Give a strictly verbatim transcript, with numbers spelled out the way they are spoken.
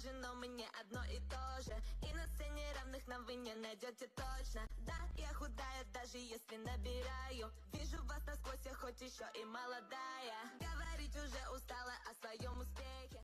похожи, но мы не одно и то же. И на сцене равных нам вы не найдете точно. Да, я худая, даже если набираю. Вижу вас насквозь, я хоть еще и молодая. Говорить уже устала о своем успехе.